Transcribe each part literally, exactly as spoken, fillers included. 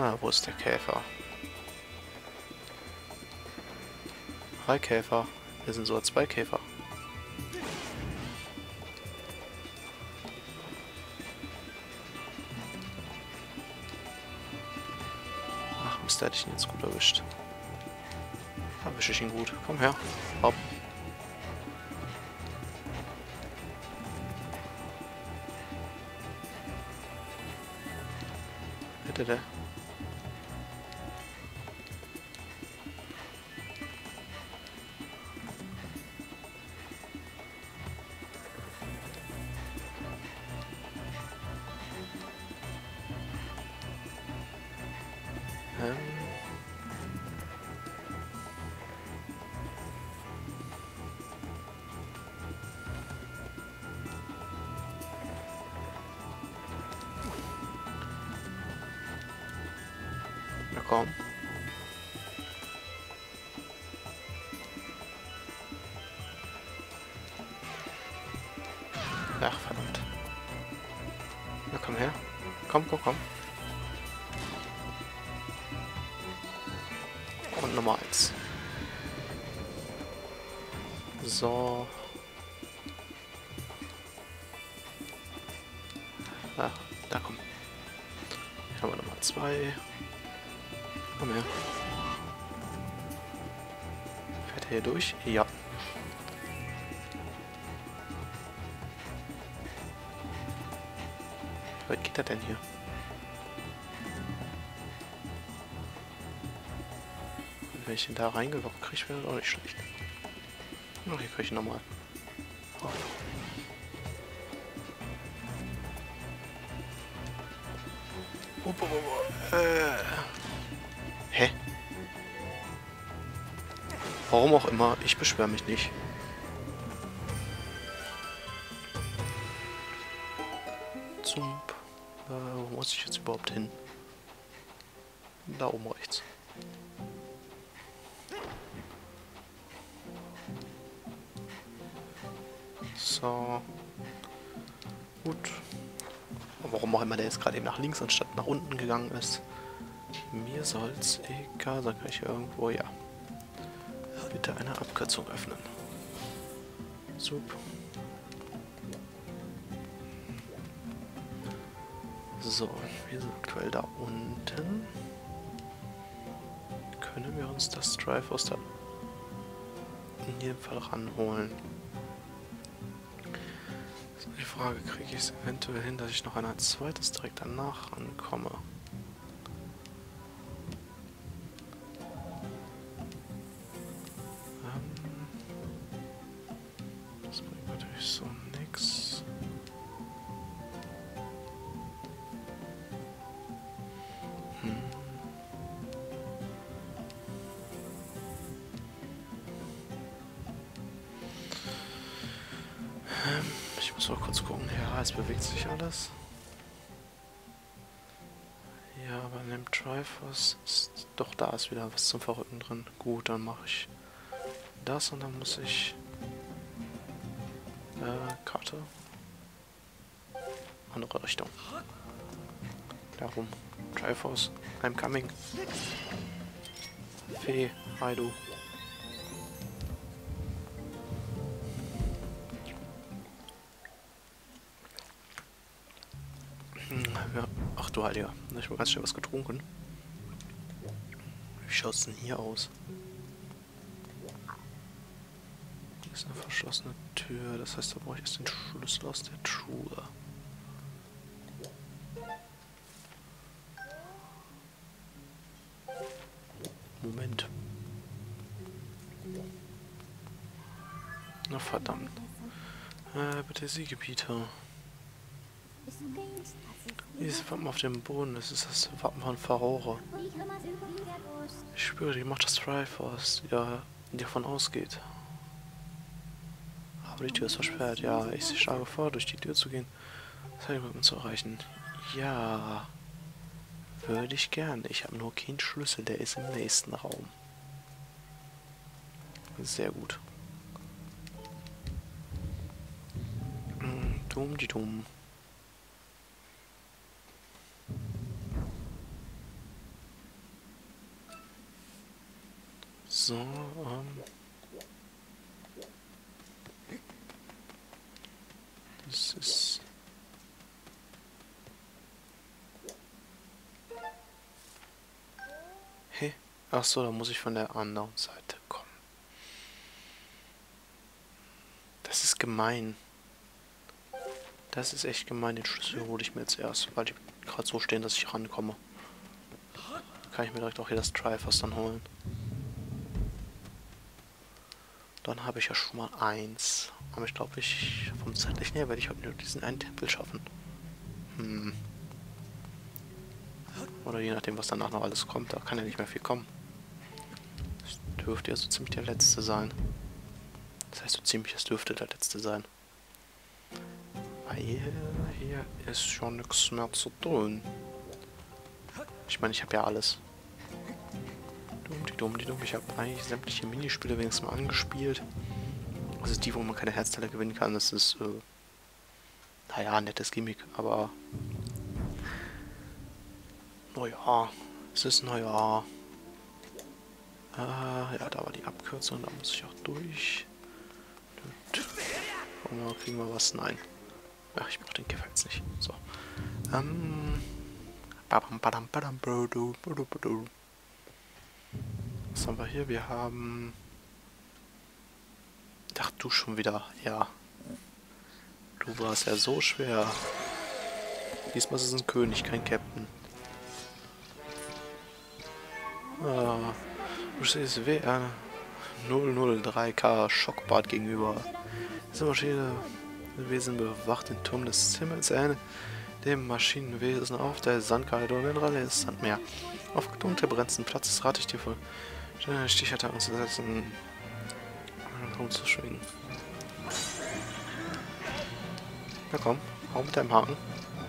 Ah, wo ist der Käfer? Hi Käfer. Wir sind sogar zwei Käfer. Ach Mist, da hätte ich ihn jetzt gut erwischt. Erwische ich ihn gut. Komm her. Hopp. Bitte der. Ähm. Na komm. Ach, verdammt. Na komm her. Komm, komm, komm. Und Nummer eins. So. Ach, da komm. Hier haben wir Nummer zwei. Komm her. Fährt er hier durch? Ja. Wie weit geht er denn hier? Und wenn ich ihn da reingelockt kriege, wäre das auch nicht schlecht. Ach, hier kriege ich ihn nochmal. Oh. Oh, oh, oh, äh. Hä? Warum auch immer, ich beschwere mich nicht. Zump. Äh, wo muss ich jetzt überhaupt hin? Da oben rechts. So. Gut. Warum auch immer der jetzt gerade eben nach links anstatt nach unten gegangen ist. Mir soll's egal sein. Kann ich irgendwo, ja. Bitte eine Abkürzung öffnen. Super. So, wir sind aktuell da unten. Können wir uns das Drive aus da in jedem Fall ranholen? So, die Frage, kriege ich es eventuell hin, dass ich noch ein zweites direkt danach rankomme? Ähm, das bringt natürlich so nix. Hm. Ich muss mal kurz gucken. Ja, es bewegt sich alles. Ja, aber in dem Triforce ist doch, da ist wieder was zum Verrückten drin. Gut, dann mache ich das und dann muss ich äh, Karte. Andere Richtung. Darum. Triforce, I'm coming. Fee, hi du. Ja. Ach du Heiliger, ich habe ganz schnell was getrunken. Wie schaut es denn hier aus? Hier ist eine verschlossene Tür, das heißt, da brauche ich erst den Schlüssel aus der Truhe. Moment. Na verdammt. Äh, bitte Siegebiete. Dieses Wappen auf dem Boden, das ist das Wappen von Farore. Ich spüre die Macht des Triforce, die davon ausgeht. Aber die Tür ist versperrt. Ja, ich schlage vor, durch die Tür zu gehen, Seilbrücken zu erreichen. Ja, würde ich gern. Ich habe nur keinen Schlüssel, der ist im nächsten Raum. Sehr gut. Dumm, die dumm. Das ist... Hä? Ach so, da muss ich von der anderen Seite kommen. Das ist gemein. Das ist echt gemein. Den Schlüssel hole ich mir jetzt erst, weil die gerade so stehen, dass ich rankomme. Kann ich mir direkt auch hier das Triforce dann holen. Dann habe ich ja schon mal eins. Aber ich glaube, ich vom zeitlichen her werde ich heute nur diesen einen Tempel schaffen. Hm. Oder je nachdem, was danach noch alles kommt. Da kann ja nicht mehr viel kommen. Das dürfte ja so ziemlich der letzte sein. Das heißt so ziemlich, es dürfte der letzte sein. Weil hier ist schon nichts mehr zu tun. Ich meine, ich habe ja alles. Dumm, die dumm, die dumm. Ich habe eigentlich sämtliche Minispiele wenigstens mal angespielt. Das ist die, wo man keine Herzteile gewinnen kann. Das ist, äh, naja, ein nettes Gimmick, aber... Naja, es ist naja. Äh, ja, da war die Abkürzung, da muss ich auch durch. Und kriegen wir was? Nein. Ach, ich brauche den Käfer jetzt nicht. So. Ähm. Was haben wir hier? Wir haben... Ach, du schon wieder. Ja. Du warst ja so schwer. Diesmal ist es ein König, kein Captain. Ah, du stehst W R null null drei K Schockbad gegenüber. Diese Maschine Wesen bewacht den Turm des Himmels ein, dem Maschinenwesen auf der Sandkarte und den Rallye Sandmeer. Auf gedunkelten begrenzten Platzes rate ich dir vor, Stichattacken zu setzen, rumzuschwingen. Na komm, hau mit deinem Haken.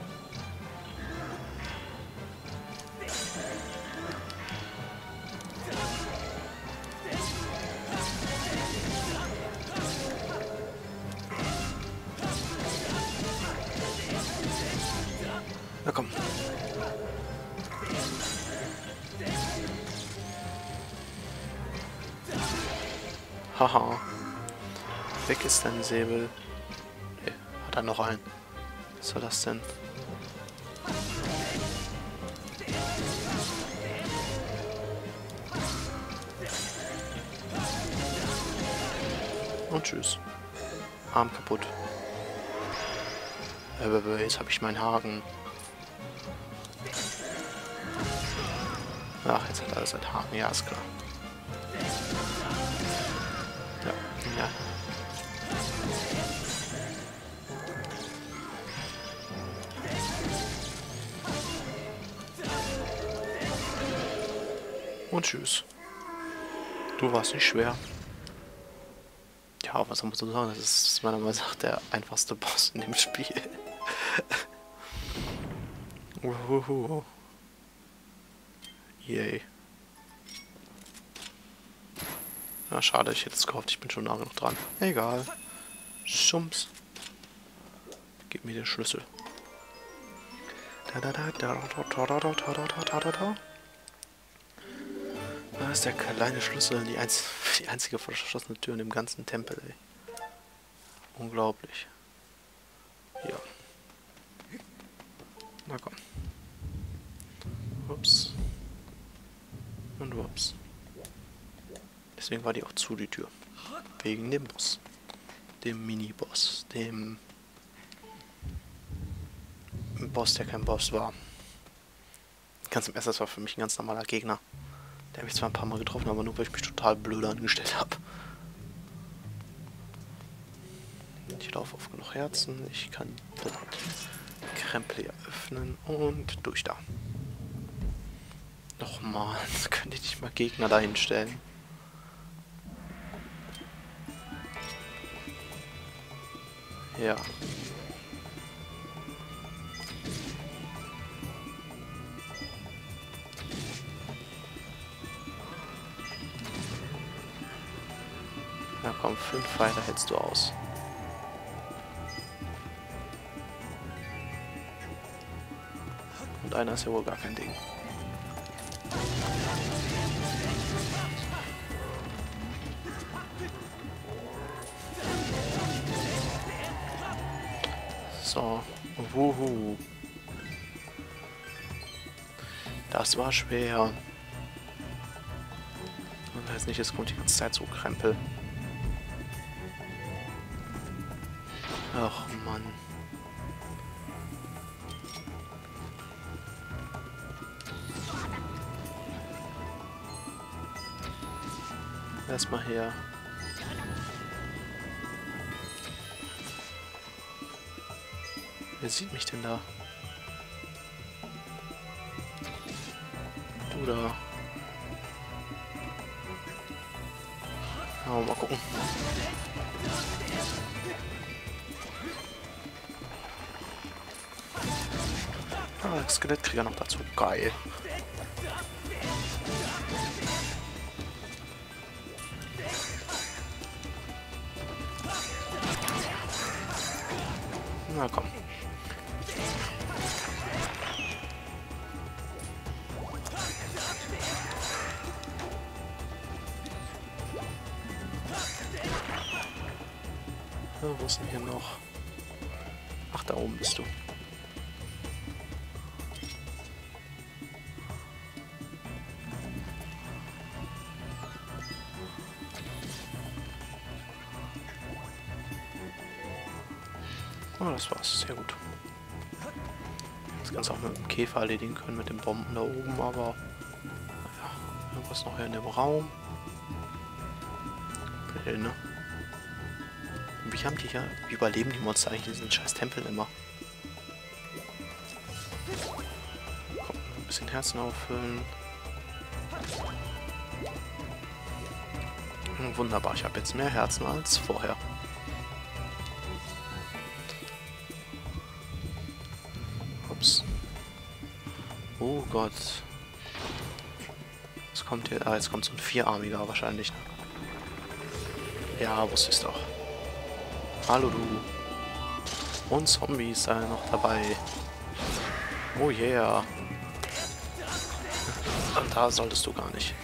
Na komm. Haha. Weg ist dein Säbel. Nee, hat er noch einen. Was soll das denn? Und tschüss. Arm kaputt. Äh, jetzt habe ich meinen Haken. Ach, jetzt hat er alles ein Haken. Ja, ist klar. Ja, ja. Und tschüss. Du warst nicht schwer. Ja, was soll man so sagen? Das ist meiner Meinung nach der einfachste Boss in dem Spiel. Uhuhu. Yay. Ja, schade, ich hätte es gehofft, ich bin schon lange noch dran. Egal. Schumps. Gib mir den Schlüssel. Da da da da da da da da da da da da. Da ist der kleine Schlüssel, die, einz die einzige verschlossene Tür in dem ganzen Tempel, ey. Unglaublich. Ja. Na komm. Ups. Und ups. Deswegen war die auch zu, die Tür. Wegen dem Boss. Dem Mini-Boss. Dem Boss, der kein Boss war. Ganz im Ersten, das war für mich ein ganz normaler Gegner. Der habe ich zwar ein paar Mal getroffen, aber nur weil ich mich total blöde angestellt habe. Ich laufe auf genug Herzen. Ich kann den Krempel hier öffnen und durch da. Nochmal, könnte ich nicht mal Gegner dahin stellen. Ja. Na komm, fünf Pfeile hältst du aus. Und einer ist ja wohl gar kein Ding. So. Wuhu. Das war schwer. Und heißt nicht, es kommt die ganze Zeit so Krempel. Ach Mann. Erstmal her. Wer sieht mich denn da? Du da. Oh, mal gucken. Ah, Skelettkrieger noch dazu. Geil. Na komm. Ja, wo ist denn hier noch? Ach, da oben bist du. Oh, das war's. Sehr gut. Das Ganze auch mit dem Käfer erledigen können, mit den Bomben da oben, aber... Ja, irgendwas noch hier in dem Raum. Okay, ne? Wie haben die hier... Wie überleben die Monster eigentlich diesen scheiß Tempel immer? Komm, ein bisschen Herzen auffüllen. Wunderbar, ich habe jetzt mehr Herzen als vorher. Ups. Oh Gott. Was kommt hier? Ah, jetzt kommt so ein vierarmiger wahrscheinlich. Ja, wusste ich's doch. Hallo du. Und Zombies sind noch dabei. Oh yeah. Und da solltest du gar nicht.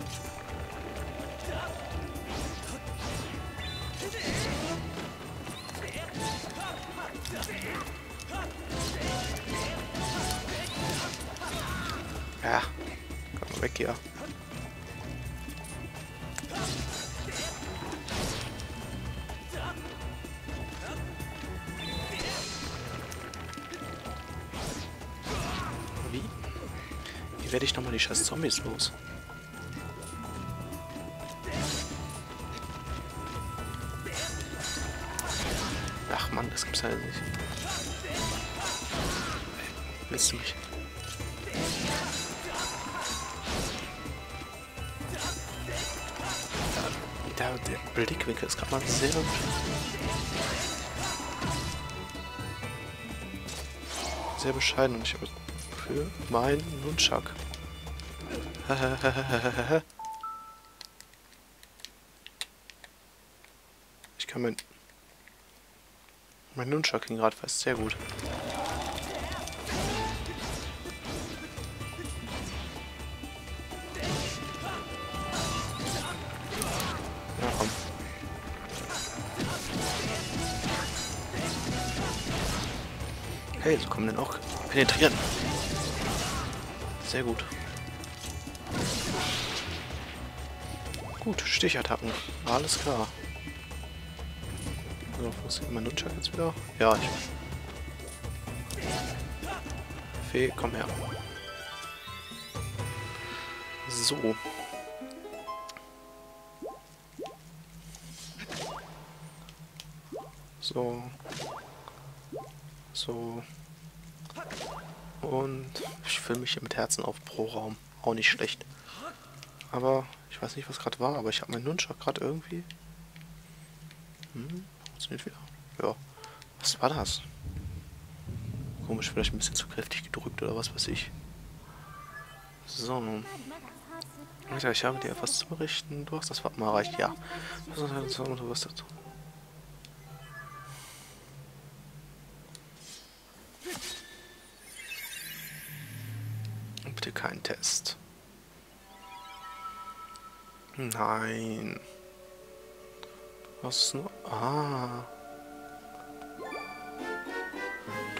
Ja, komm mal weg hier. Wie? Wie werde ich nochmal die scheiß Zombies los? Ach Mann, das gibt's halt nicht. Willst du mich? Der, der Blickwinkel ist gerade mal sehr... sehr bescheiden und ich habe für meinen Nunchuck. Ich kann mein... Mein Nunchuck ging gerade fast sehr gut. Ja, komm. Hey, so kommen denn auch penetrieren. Sehr gut. Gut, Stichattacken. Alles klar. So, wo ist mein Nunchuck jetzt wieder? Ja, ich... Fee, komm her. So. So. So. Und ich fülle mich hier mit Herzen auf pro Raum. Auch nicht schlecht. Aber ich weiß nicht, was gerade war, aber ich habe meinen Nunchuck gerade irgendwie... Hm, funktioniert wieder. Ja. Was war das? Komisch, vielleicht ein bisschen zu kräftig gedrückt oder was weiß ich. So. Alter, ich habe dir etwas zu berichten. Du hast das Wappen erreicht, ja. Du wirst dazu. Bitte kein Test. Nein. Was ist noch? Ah.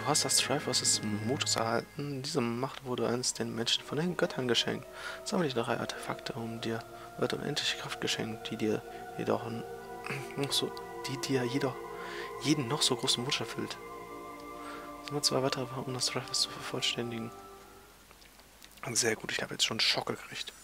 Du hast das Triforces Mutus erhalten. Diese Macht wurde einst den Menschen von den Göttern geschenkt. Sammle die drei Artefakte, um dir wird unendliche Kraft geschenkt, die dir jedoch noch so, die dir jedoch jeden noch so großen Wunsch erfüllt. Sammle zwei weitere, um das Triforce zu vervollständigen. Sehr gut, ich habe jetzt schon einen Schock gekriegt.